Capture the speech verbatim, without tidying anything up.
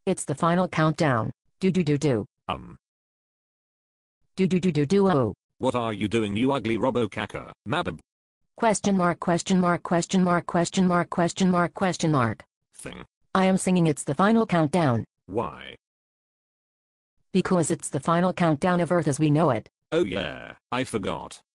It's the final countdown. Do do do do. Um. Do do do do do oh. What are you doing, you ugly robo-cacker? Madam. Question mark question mark question mark question mark question mark question mark. Thing. I am singing It's the Final Countdown. Why? Because it's the final countdown of Earth as we know it. Oh yeah, I forgot.